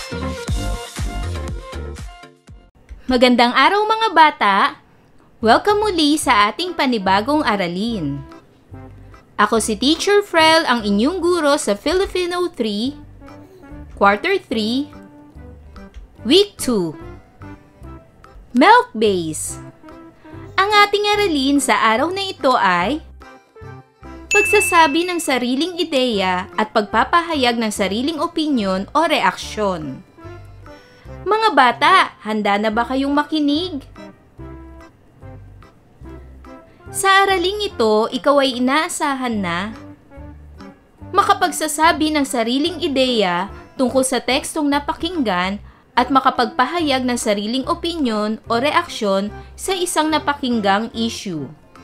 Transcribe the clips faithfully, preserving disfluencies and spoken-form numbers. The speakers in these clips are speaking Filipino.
Magandang araw mga bata! Welcome muli sa ating panibagong aralin. Ako si Teacher Frel, ang inyong guro sa Filipino three, Quarter three, Week two. Milk Base. Ang ating aralin sa araw na ito ay pagsasabi ng sariling ideya at pagpapahayag ng sariling opinyon o reaksyon. Mga bata, handa na ba kayong makinig? Sa araling ito, ikaw ay inaasahan na makapagsasabi ng sariling ideya tungkol sa tekstong napakinggan at makapagpahayag ng sariling opinyon o reaksyon sa isang napakinggang issue.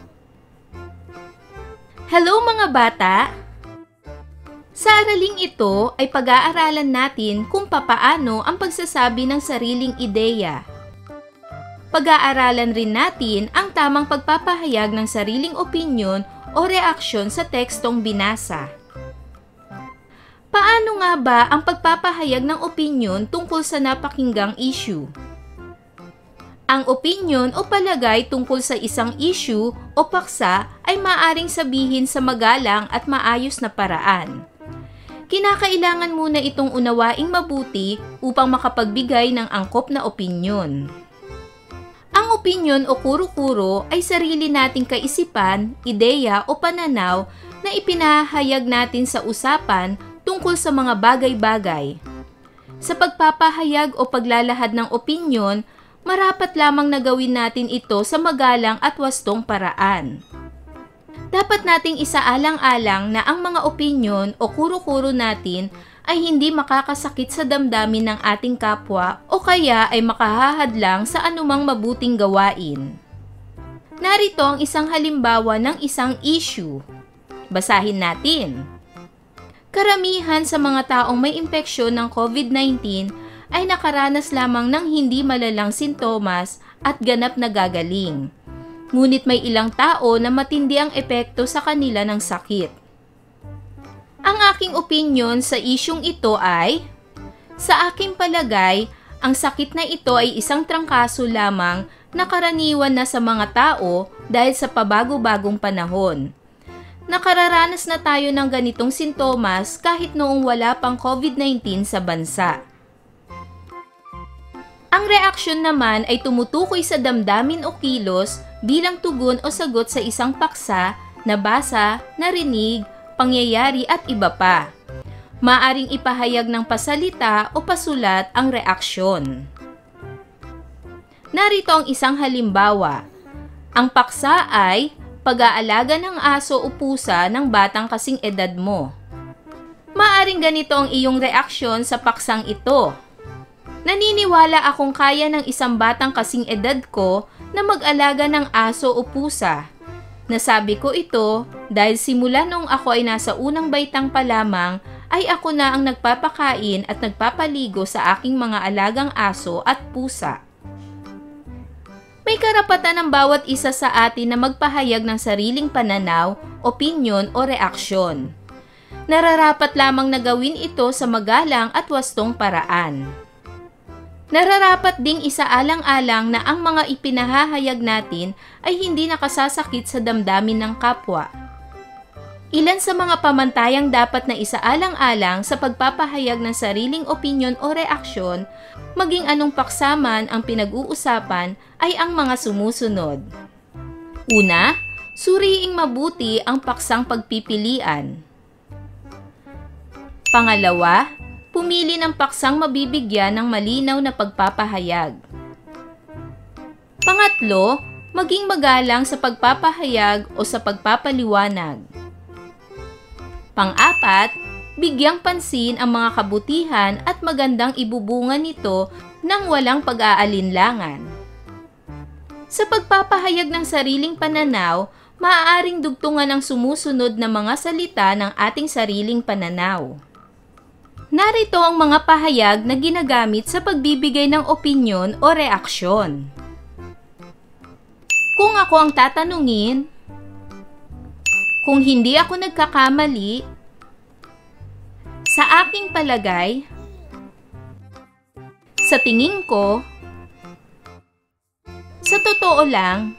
Hello mga bata! Sa araling ito ay pag-aaralan natin kung papaano ang pagsasabi ng sariling ideya. Pag-aaralan rin natin ang tamang pagpapahayag ng sariling opinyon o reaksyon sa tekstong binasa. Paano nga ba ang pagpapahayag ng opinyon tungkol sa napakinggang issue? Ang opinyon o palagay tungkol sa isang issue o paksa ay maaaring sabihin sa magalang at maayos na paraan. Kinakailangan muna itong unawaing mabuti upang makapagbigay ng angkop na opinyon. Ang opinyon o kuro-kuro ay sarili nating kaisipan, ideya o pananaw na ipinahayag natin sa usapan tungkol sa mga bagay-bagay. Sa pagpapahayag o paglalahad ng opinyon, marapat lamang na gawin natin ito sa magalang at wastong paraan. Dapat nating isaalang-alang na ang mga opinyon o kuro-kuro natin ay hindi makakasakit sa damdamin ng ating kapwa o kaya ay makahahadlang sa anumang mabuting gawain. Narito ang isang halimbawa ng isang issue. Basahin natin. Karamihan sa mga taong may impeksyon ng COVID nineteen ay nakaranas lamang ng hindi malalang sintomas at ganap na gagaling. Ngunit may ilang tao na matindi ang epekto sa kanila ng sakit. Ang aking opinyon sa isyung ito ay, sa aking palagay, ang sakit na ito ay isang trangkaso lamang na karaniwan na sa mga tao dahil sa pabago-bagong panahon. Nakararanas na tayo ng ganitong sintomas kahit noong wala pang COVID nineteen sa bansa. Ang reaksyon naman ay tumutukoy sa damdamin o kilos bilang tugon o sagot sa isang paksa, nabasa, narinig, pangyayari at iba pa. Maaring ipahayag ng pasalita o pasulat ang reaksyon. Narito ang isang halimbawa. Ang paksa ay pag-aalaga ng aso o pusa ng batang kasing edad mo. Maaring ganito ang iyong reaksyon sa paksang ito. Naniniwala akong kaya ng isang batang kasing edad ko na mag-alaga ng aso o pusa. Nasabi ko ito dahil simula noong ako ay nasa unang baitang pa lamang ay ako na ang nagpapakain at nagpapaligo sa aking mga alagang aso at pusa. May karapatan ng bawat isa sa atin na magpahayag ng sariling pananaw, opinyon o reaksyon. Nararapat lamang na gawin ito sa magalang at wastong paraan. Nararapat ding isaalang-alang na ang mga ipinahahayag natin ay hindi nakasasakit sa damdamin ng kapwa. Ilan sa mga pamantayang dapat na isaalang-alang sa pagpapahayag ng sariling opinyon o reaksyon, maging anong paksaman ang pinag-uusapan ay ang mga sumusunod. Una, suriing mabuti ang paksang pagpipilian. Pangalawa, pumili ng paksang mabibigyan ng malinaw na pagpapahayag. Pangatlo, maging magalang sa pagpapahayag o sa pagpapaliwanag. Pang-apat, bigyang pansin ang mga kabutihan at magandang ibubunga nito nang walang pag-aalinlangan. Sa pagpapahayag ng sariling pananaw, maaaring dugtungan ang sumusunod na mga salita ng ating sariling pananaw. Narito ang mga pahayag na ginagamit sa pagbibigay ng opinyon o reaksyon. Kung ako ang tatanungin, kung hindi ako nagkakamali, sa aking palagay, Sa tingin ko, sa totoo lang,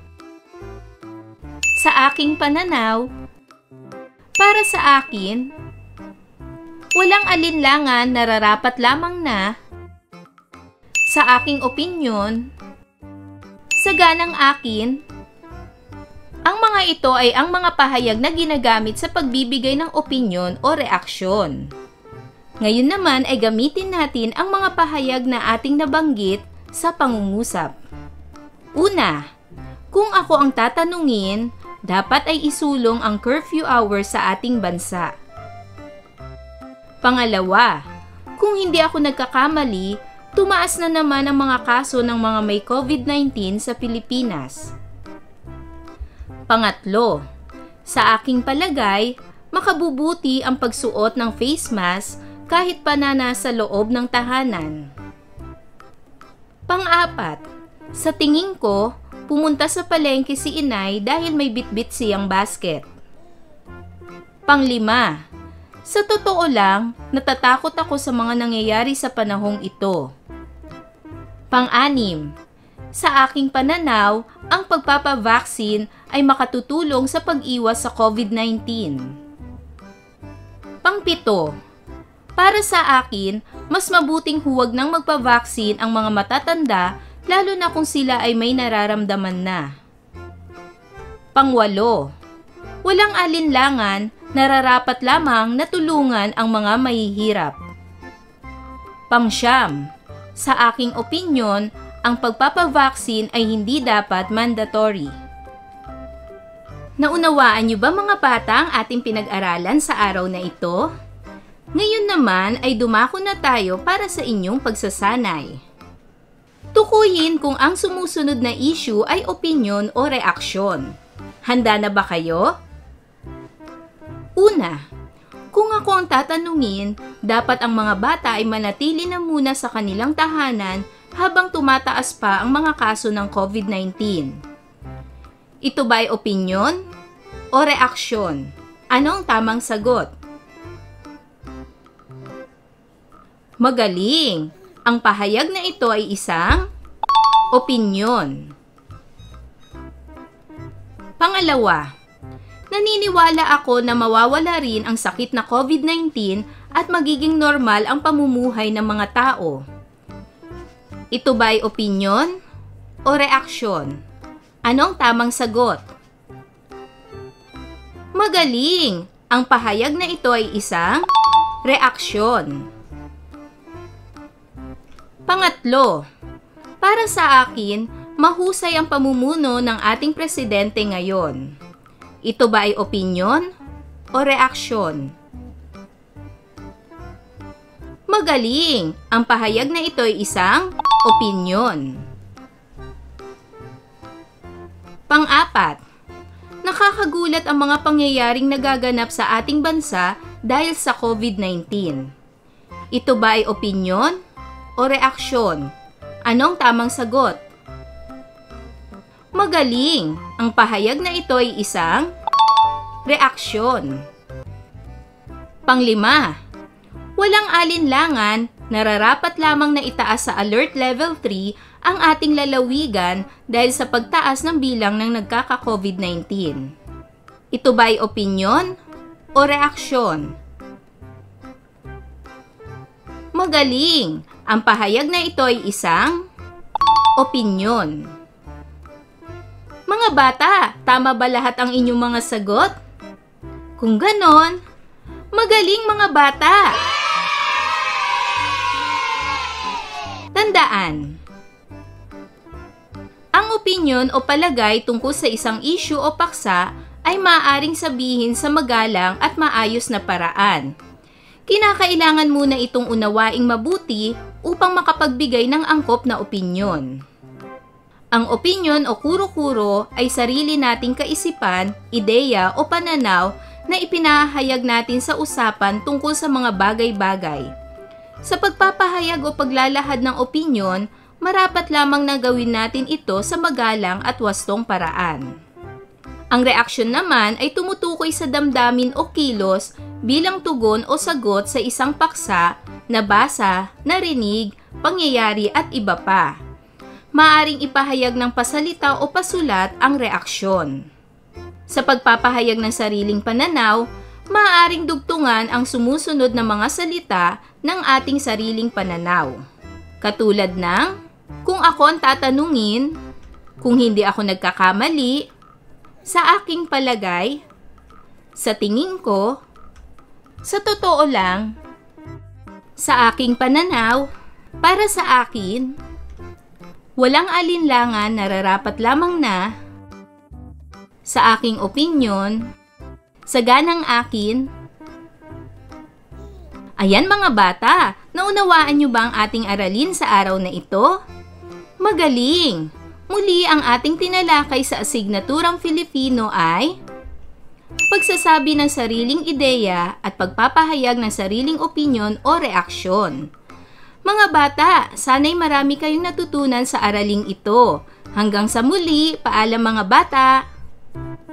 sa aking pananaw, para sa akin, walang alinlangan, nararapat lamang na, sa aking opinyon, sa ganang akin, ang mga ito ay ang mga pahayag na ginagamit sa pagbibigay ng opinyon o reaksyon. Ngayon naman ay gamitin natin ang mga pahayag na ating nabanggit sa pangungusap. Una, kung ako ang tatanungin, dapat ay isulong ang curfew hour sa ating bansa. Pangalawa, kung hindi ako nagkakamali, tumaas na naman ang mga kaso ng mga may COVID nineteen sa Pilipinas. Pangatlo, sa aking palagay, makabubuti ang pagsuot ng face mask kahit pa na nasa loob ng tahanan. Pang-apat, sa tingin ko, pumunta sa palengke si inay dahil may bitbit siyang basket. Panglima, sa totoo lang, natatakot ako sa mga nangyayari sa panahong ito. Pang-anim, sa aking pananaw, ang pagpapavaksin ay makatutulong sa pag-iwas sa COVID nineteen. Pangpito, para sa akin, mas mabuting huwag nang magpavaksin ang mga matatanda lalo na kung sila ay may nararamdaman na. Pangwalo, walang alinlangan, nararapat lamang na tulungan ang mga mahihirap. Pangsyam, sa aking opinyon, ang pagpapavaksin ay hindi dapat mandatory. Naunawaan niyo ba mga bata ang ating pinag-aralan sa araw na ito? Ngayon naman ay dumako na tayo para sa inyong pagsasanay. Tukuyin kung ang sumusunod na issue ay opinyon o reaksyon. Handa na ba kayo? Una, kung ako ang tatanungin, dapat ang mga bata ay manatili na muna sa kanilang tahanan habang tumataas pa ang mga kaso ng COVID nineteen. Ito ba ay opinyon o reaksyon? Ano ang tamang sagot? Magaling! Ang pahayag na ito ay isang opinyon. Pangalawa, naniniwala ako na mawawala rin ang sakit na COVID nineteen at magiging normal ang pamumuhay ng mga tao. Ito ba ay opinyon o reaksyon? Ano ang tamang sagot? Magaling! Ang pahayag na ito ay isang reaksyon. Pangatlo, para sa akin, mahusay ang pamumuno ng ating presidente ngayon. Ito ba ay opinyon o reaksyon? Magaling! Ang pahayag na ito ay isang opinyon. Pang-apat, nakakagulat ang mga pangyayaring nagaganap sa ating bansa dahil sa COVID nineteen. Ito ba ay opinyon o reaksyon? Anong tamang sagot? Magaling! Ang pahayag na ito ay isang reaksyon. Panglima, walang alinlangan, nararapat lamang na itaas sa Alert Level three ang ating lalawigan dahil sa pagtaas ng bilang ng nagkaka-COVID nineteen. Ito ba ay opinyon o reaksyon? Magaling! Ang pahayag na ito ay isang opinyon. Mga bata, tama ba lahat ang inyong mga sagot? Kung ganon, magaling mga bata! Tandaan, ang opinyon o palagay tungkol sa isang issue o paksa ay maaaring sabihin sa magalang at maayos na paraan. Kinakailangan muna itong unawaing mabuti upang makapagbigay ng angkop na opinyon. Ang opinyon o kuro-kuro ay sarili nating kaisipan, ideya o pananaw na ipinahayag natin sa usapan tungkol sa mga bagay-bagay. Sa pagpapahayag o paglalahad ng opinyon, marapat lamang na gawin natin ito sa magalang at wastong paraan. Ang reaksyon naman ay tumutukoy sa damdamin o kilos bilang tugon o sagot sa isang paksa, nabasa, narinig, pangyayari at iba pa. Maaring ipahayag ng pasalita o pasulat ang reaksyon. Sa pagpapahayag ng sariling pananaw, maaaring dugtungan ang sumusunod na mga salita ng ating sariling pananaw. Katulad ng, kung ako ang tatanungin, kung hindi ako nagkakamali, sa aking palagay, sa tingin ko, sa totoo lang, sa aking pananaw, para sa akin, walang alinlangan, nararapat lamang na, sa aking opinyon, sa ganang akin. Ayan mga bata, naunawaan niyo ba ang ating aralin sa araw na ito? Magaling! Muli ang ating tinalakay sa asignaturang Filipino ay pagsasabi ng sariling ideya at pagpapahayag ng sariling opinyon o reaksyon. Mga bata, sana'y marami kayong natutunan sa araling ito. Hanggang sa muli, paalam mga bata!